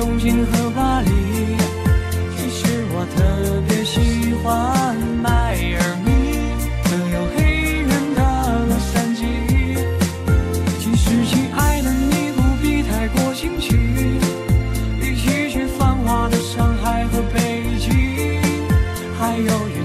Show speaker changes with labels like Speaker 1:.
Speaker 1: 东京和巴黎。其实我特别喜欢迈阿密，更有黑人的洛杉矶。其实亲爱的你不必太过新奇，一起去繁华的上海和北京，还有